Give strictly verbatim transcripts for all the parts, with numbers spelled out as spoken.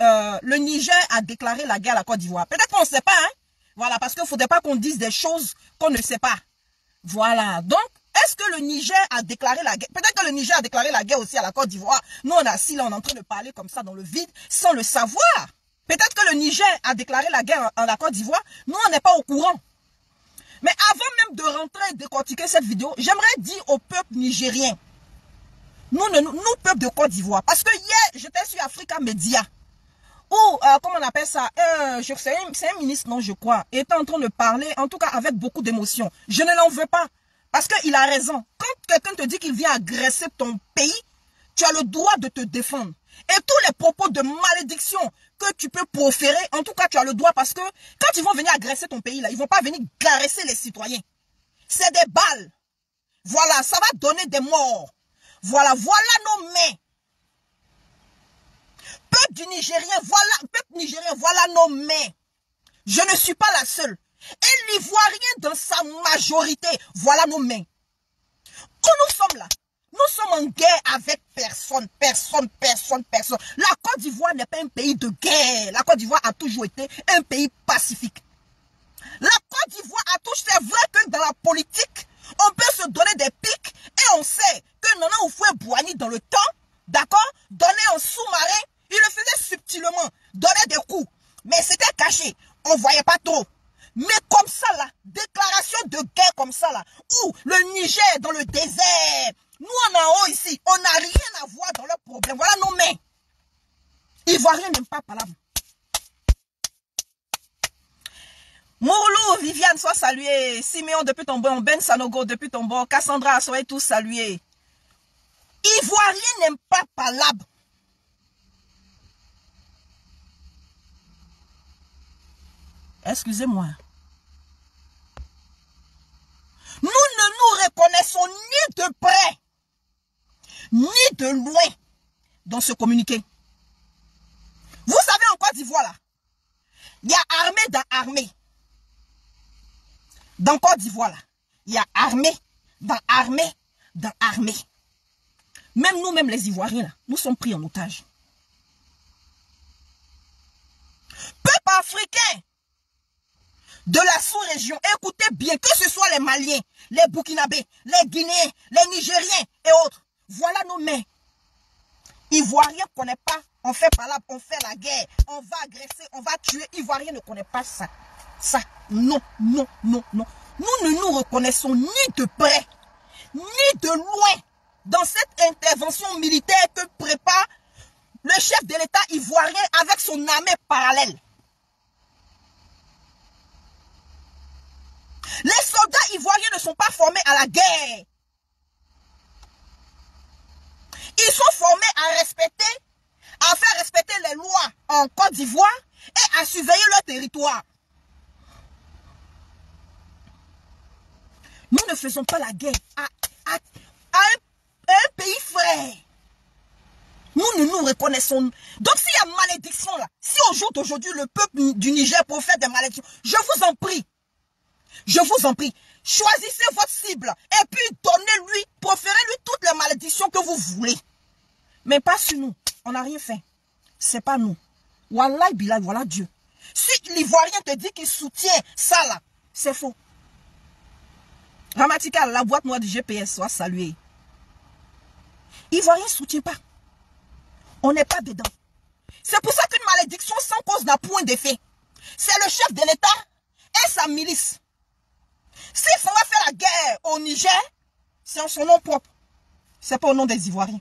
euh, le Niger a déclaré la guerre à la Côte d'Ivoire. Peut-être qu'on ne sait pas, hein. Voilà, parce qu'il ne faudrait pas qu'on dise des choses qu'on ne sait pas. Voilà, donc, est-ce que le Niger a déclaré la guerre? Peut-être que le Niger a déclaré la guerre aussi à la Côte d'Ivoire. Nous, on est assis là, on est en train de parler comme ça dans le vide, sans le savoir. Peut-être que le Niger a déclaré la guerre à la Côte d'Ivoire. Nous, on n'est pas au courant. Mais avant même de rentrer et décortiquer cette vidéo, j'aimerais dire au peuple nigérien, nous, nous, nous peuple de Côte d'Ivoire, parce que hier, j'étais sur Africa Media, où, euh, comment on appelle ça, euh, c'est un, un ministre, non, je crois, était en train de parler, en tout cas avec beaucoup d'émotion. Je ne l'en veux pas, parce qu'il a raison. Quand quelqu'un te dit qu'il vient agresser ton pays, tu as le droit de te défendre. Et tous les propos de malédiction que tu peux proférer, en tout cas, tu as le droit, parce que quand ils vont venir agresser ton pays, là, ils ne vont pas venir caresser les citoyens. C'est des balles. Voilà, ça va donner des morts. Voilà, voilà nos mains. Peuple du Nigérien, voilà, peuple nigérien, voilà nos mains. Je ne suis pas la seule. Et l'Ivoirien dans sa majorité, voilà nos mains. Où nous sommes là? Nous sommes en guerre avec personne, personne, personne, personne. La Côte d'Ivoire n'est pas un pays de guerre. La Côte d'Ivoire a toujours été un pays pacifique. La Côte d'Ivoire a toujours, c'est vrai que dans la politique, on peut se donner des pics et on sait que Nana Houphouët-Boigny dans le temps, d'accord, donnait un sous-marin, il le faisait subtilement, donnait des coups. Mais c'était caché, on ne voyait pas trop. Mais comme ça là, déclaration de guerre comme ça là, où le Niger est dans le désert, nous on est en haut ici, on n'a rien à voir dans leurs problèmes. Voilà nos mains. Ivoiriens n'aiment pas parler. Mourlou, Viviane, sois saluée. Siméon depuis ton bon, Ben Sanogo depuis ton bon, Cassandra, soyez tous salués. Ivoiriens n'aiment pas palabre. Excusez-moi. Nous ne nous reconnaissons ni de près, ni de loin dans ce communiqué. Vous savez en Côte d'Ivoire là, il y a armée dans armée. Dans Côte d'Ivoire là, il y a armée dans armée dans armée. Même nous, même les Ivoiriens là, nous sommes pris en otage. Peuple africain de la sous-région, écoutez bien, que ce soit les Maliens, les Burkinabés, les Guinéens, les Nigériens et autres. Voilà nos mains. Ivoiriens ne connaissent pas, on fait pas là, on fait la guerre, on va agresser, on va tuer. Ivoiriens ne connaissent pas ça. Ça, non, non, non, non. Nous ne nous reconnaissons ni de près, ni de loin dans cette intervention militaire que prépare le chef de l'État ivoirien avec son armée parallèle. Les soldats ivoiriens ne sont pas formés à la guerre. Ils sont formés à respecter, à faire respecter les lois en Côte d'Ivoire et à surveiller leur territoire. Nous ne faisons pas la guerre à, à, à, un, à un pays frère. Nous ne nous reconnaissons. Donc s'il y a malédiction là, si au jour d'aujourd'hui le peuple du Niger peut faire des malédictions, je vous en prie. Je vous en prie, choisissez votre cible et puis donnez-lui, proférez-lui toutes les malédictions que vous voulez. Mais pas sur nous, on n'a rien fait. C'est pas nous. Wallahi billah, voilà Dieu. Si l'Ivoirien te dit qu'il soutient ça là, c'est faux. Ramatika, la boîte noire du G P S, soit saluée. Ivoirien ne soutient pas. On n'est pas dedans. C'est pour ça qu'une malédiction sans cause n'a point d'effet. C'est le chef de l'État et sa milice. S'il faudra faire la guerre au Niger, c'est en son nom propre. C'est pas au nom des Ivoiriens.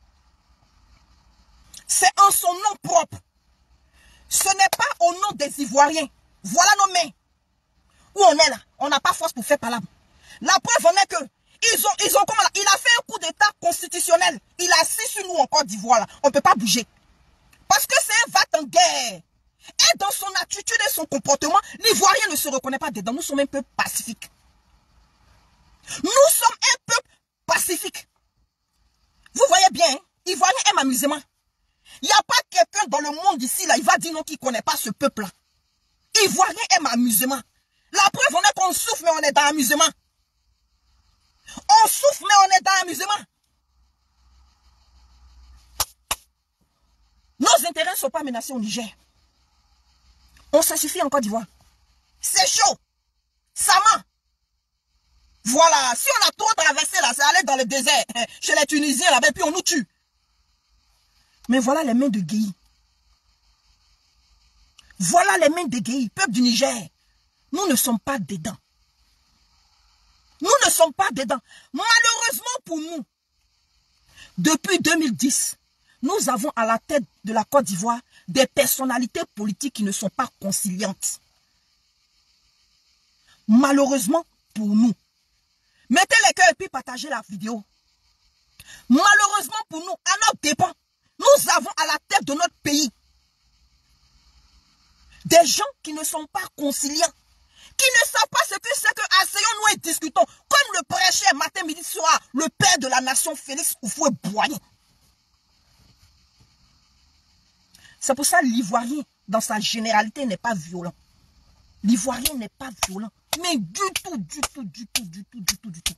C'est en son nom propre. Ce n'est pas au nom des Ivoiriens. Voilà nos mains. Où on est là, on n'a pas force pour faire palabre. La preuve en est que ils ont, ils ont comment là, il a fait un coup d'état constitutionnel. Il a assis sur nous en Côte d'Ivoire là. On ne peut pas bouger. Parce que c'est un va en guerre. Et dans son attitude et son comportement, l'Ivoirien ne se reconnaît pas dedans. Nous sommes un peuple pacifique. Nous sommes un peuple pacifique. Vous voyez bien, hein? Ivoirien aime amusement. Il n'y a pas quelqu'un dans le monde ici, là, il va dire non, qui ne connaît pas ce peuple-là. Ivoirien aime amusement. La preuve, on est qu'on souffre, mais on est dans l'amusement. On souffre, mais on est dans l'amusement. Nos intérêts ne sont pas menacés au Niger. On se suffit en Côte d'Ivoire. C'est chaud. Ça ment. Voilà. Si on a trop traversé là, c'est aller dans le désert. Chez les Tunisiens là-bas, puis on nous tue. Mais voilà les mains de Guéhi. Voilà les mains de Guéhi, peuple du Niger. Nous ne sommes pas dedans. Nous ne sommes pas dedans. Malheureusement pour nous, depuis deux mille dix, nous avons à la tête de la Côte d'Ivoire des personnalités politiques qui ne sont pas conciliantes. Malheureusement pour nous. Mettez les cœurs et puis partagez la vidéo. Malheureusement pour nous, à notre dépens, nous avons à la tête de notre pays des gens qui ne sont pas conciliants, qui ne savent pas ce que c'est que asseyons-nous et discutons, comme le prêchait matin, midi, soir, le père de la nation, Félix Houphouët-Boigny. C'est pour ça que l'Ivoirien, dans sa généralité, n'est pas violent. L'Ivoirien n'est pas violent. Mais du tout, du tout, du tout, du tout, du tout, du tout.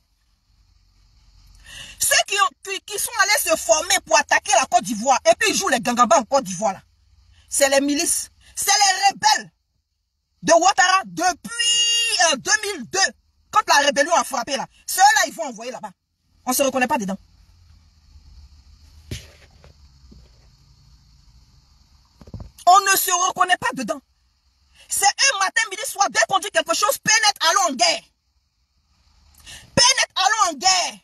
Ceux qui, ont, qui, qui sont allés se former pour attaquer la Côte d'Ivoire, et puis ils jouent les gangabas en Côte d'Ivoire, là. C'est les milices. C'est les rebelles de Ouattara depuis euh, deux mille deux, quand la rébellion a frappé là. Ceux-là, ils vont envoyer là-bas. On ne se reconnaît pas dedans. On ne se reconnaît pas dedans. C'est un matin, midi, soir, dès qu'on dit quelque chose, pénètre, allons en guerre. Pénètre, allons en guerre.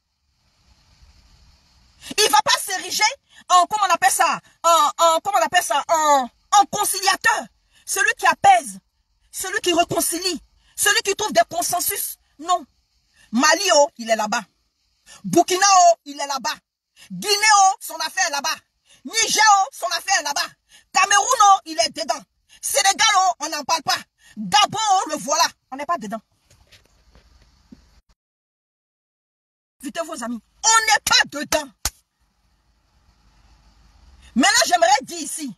Il ne va pas s'ériger en, comment on appelle ça, en, en, comment on appelle ça, en, en conciliateur. Celui qui apaise, celui qui réconcilie, celui qui trouve des consensus. Non. Mali, oh, il est là-bas. Burkina, oh, il est là-bas. Guinée, oh, son affaire est là-bas. Niger, oh, son affaire est là-bas. Cameroun, oh, il est dedans. Sénégal, oh, on n'en parle pas. Gabon, oh, le voilà. On n'est pas dedans. Invitez vos amis. On n'est pas dedans. Maintenant, j'aimerais dire ici,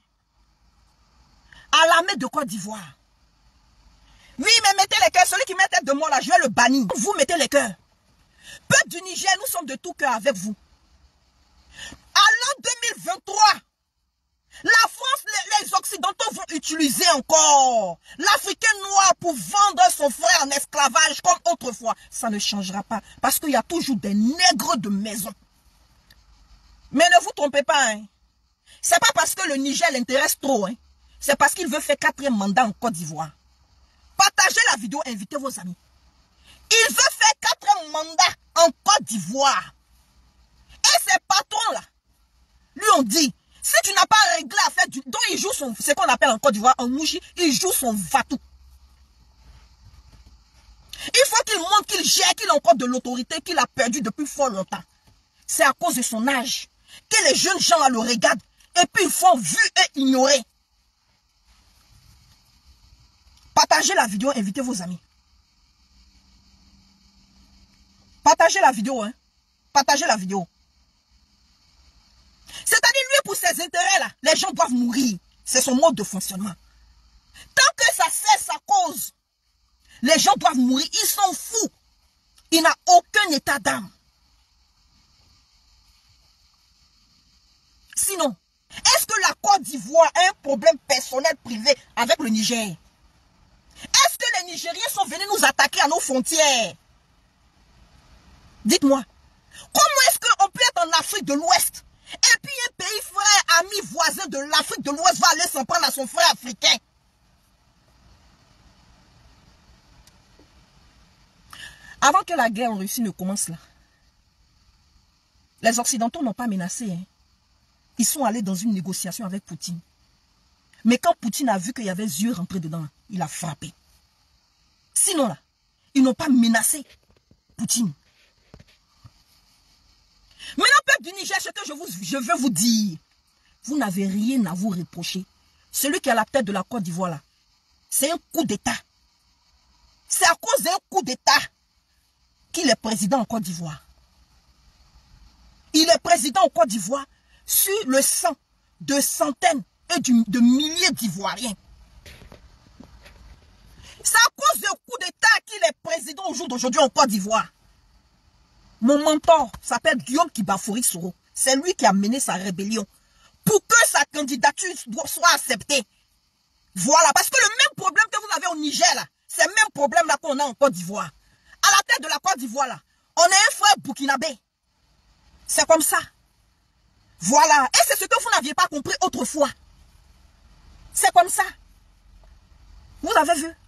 à l'armée de Côte d'Ivoire. Oui, mais mettez les cœurs. Celui qui met tête de moi là, je vais le bannir. Vous mettez les cœurs. Peuple du Niger, nous sommes de tout cœur avec vous. À l'an deux mille vingt-trois, la France, les, les Occidentaux vont utiliser encore l'Africain noir pour vendre son frère en esclavage comme autrefois. Ça ne changera pas parce qu'il y a toujours des nègres de maison. Mais ne vous trompez pas, hein. C'est pas parce que le Niger l'intéresse trop, hein. C'est parce qu'il veut faire quatrième mandat en Côte d'Ivoire. Partagez la vidéo, invitez vos amis. Il veut faire quatrième mandat en Côte d'Ivoire. Et ces patrons-là, lui ont dit, si tu n'as pas réglé à faire du... Donc il joue son... C'est qu'on appelle en Côte d'Ivoire, en mouchi, il joue son vatou. Il faut qu'il montre qu'il gère, qu'il a encore de l'autorité, qu'il a perdu depuis fort longtemps. C'est à cause de son âge que les jeunes gens là, le regardent. Et puis ils font vu et ignorer. Partagez la vidéo, invitez vos amis. Partagez la vidéo, hein. Partagez la vidéo. C'est-à-dire, lui, pour ses intérêts-là, les gens doivent mourir. C'est son mode de fonctionnement. Tant que ça cesse sa cause, les gens doivent mourir. Ils sont fous. Il n'a aucun état d'âme. Sinon, est-ce que la Côte d'Ivoire a un problème personnel privé avec le Niger? Est-ce que les Nigériens sont venus nous attaquer à nos frontières? Dites-moi, comment est-ce qu'on peut être en Afrique de l'Ouest et puis un pays frère, ami, voisin de l'Afrique de l'Ouest va aller s'en prendre à son frère africain? Avant que la guerre en Russie ne commence là, les Occidentaux n'ont pas menacé. Hein. Ils sont allés dans une négociation avec Poutine. Mais quand Poutine a vu qu'il y avait des yeux rentrés dedans, il a frappé. Sinon là, ils n'ont pas menacé Poutine. Maintenant, peuple du Niger, ce que je, vous, je veux vous dire, vous n'avez rien à vous reprocher. Celui qui est à la tête de la Côte d'Ivoire là, c'est un coup d'État. C'est à cause d'un coup d'État qu'il est président en Côte d'Ivoire. Il est président en Côte d'Ivoire sur le sang de centaines et de milliers d'Ivoiriens. C'est à cause d'un coup d'État qu'il est président au jour d'aujourd'hui en Côte d'Ivoire. Mon mentor s'appelle Guillaume Kibafouri Soro. C'est lui qui a mené sa rébellion pour que sa candidature soit acceptée. Voilà, parce que le même problème que vous avez au Niger, là, c'est le même problème là qu'on a en Côte d'Ivoire. À la tête de la Côte d'Ivoire, là, on est un frère burkinabé. C'est comme ça. Voilà. Et c'est ce que vous n'aviez pas compris autrefois. C'est comme ça. Vous avez vu?